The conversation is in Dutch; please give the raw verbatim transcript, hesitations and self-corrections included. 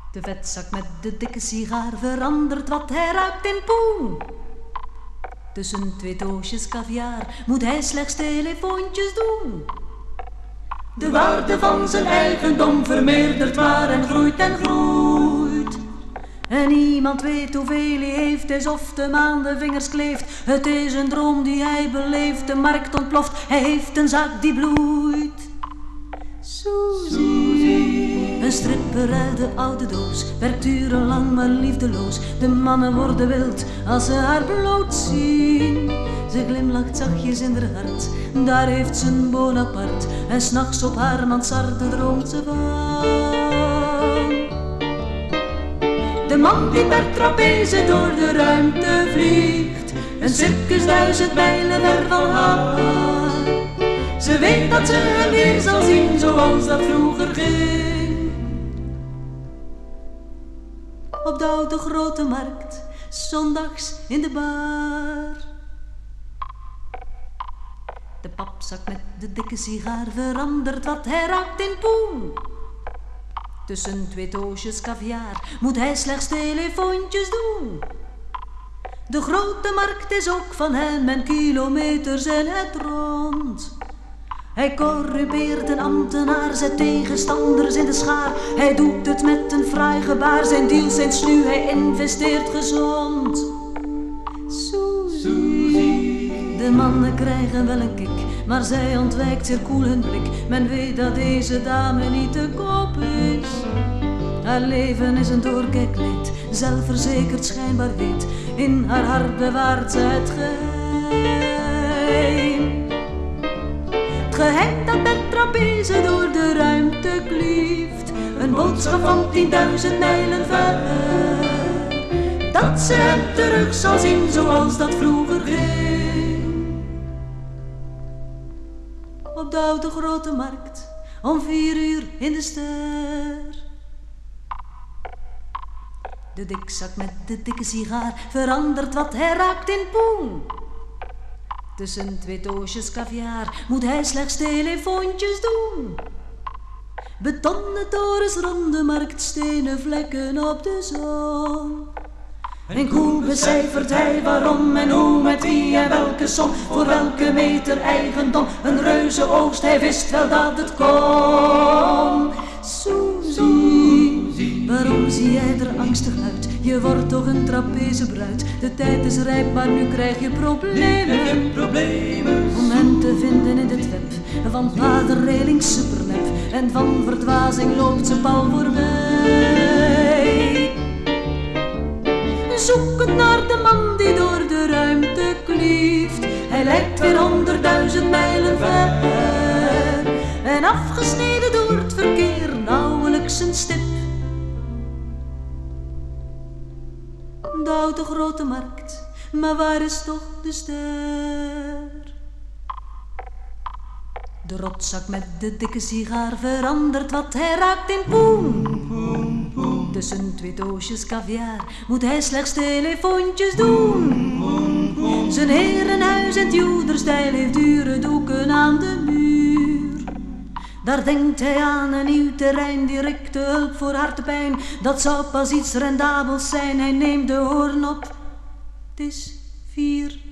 De vetzak met de dikke sigaar verandert wat hij ruikt in poen. Tussen twee doosjes caviar moet hij slechts telefoontjes doen. De waarde van zijn eigendom vermeerdert maar en groeit en groeit. En niemand weet hoeveel hij heeft, is of de maan de vingers kleeft. Het is een droom die hij beleeft, de markt ontploft, hij heeft een zaak die bloeit. Suzie, een stripper uit de oude doos, werkt urenlang maar liefdeloos. De mannen worden wild als ze haar bloot zien. Ze glimlacht zachtjes in haar hart, daar heeft ze een Bonaparte. En 's nachts op haar mansarde droomt ze van de man die per trapeze door de ruimte vliegt. Een circus duizend mijlen ver van haar. Ze weet dat ze hem weer zal zien zoals dat vroeger ging. Op de oude grote markt, zondags in de bar. De papzak met de dikke sigaar verandert wat hij raakt in poen. Tussen twee doosjes caviar moet hij slechts telefoontjes doen. De grote markt is ook van hem en kilometers en het rond. Hij corrumpeert een ambtenaar, zet tegenstanders in de schaar. Hij doet het met een fraai gebaar, zijn deals zijn sluw, hij investeert gezond. Suzie, de mannen krijgen wel een kick, maar zij ontwijkt zeer koel hun blik. Men weet dat deze dame niet te koop is. Haar leven is een doorkijkleed, zelfverzekerd schijnbaar heet. In haar hart bewaart ze het geheim. Het geheim dat met trapeze door de ruimte klieft. Een boodschap van tienduizend mijlen ver. Dat ze hem terug zal zien zoals dat vroeger ging. Op de oude grote markt, om vier uur in de ster. De dikzak met de dikke sigaar verandert wat hij raakt in poen. Tussen twee doosjes caviar moet hij slechts telefoontjes doen. Betonnen torens, ronde markt, stenen vlekken op de zon. En koel becijfert hij waarom en hoe, met wie en welke som, voor welke meter eigendom. Een reuze oogst, hij wist wel dat het kon. Suzie, waarom zie jij er angstig uit? Je wordt toch een trapezebruid. De tijd is rijp, maar nu krijg je problemen. Om hem te vinden in dit web van paderreling supernep. En van verdwazing loopt ze pal voorbij. Zoek het naar de man die door de ruimte klieft. Hij lijkt weer honderdduizend mijlen ver. En afgesneden door het verkeer, nauwelijks een stip. De oude grote markt, maar waar is toch de ster? De rotzak met de dikke sigaar verandert wat hij raakt in poen. Tussen twee doosjes caviar moet hij slechts telefoontjes doen. Zijn herenhuis in het Juderstijl heeft dure doeken aan de muur. Daar denkt hij aan een nieuw terrein, directe hulp voor hartepijn. Dat zou pas iets rendabels zijn, hij neemt de hoorn op. Het is vier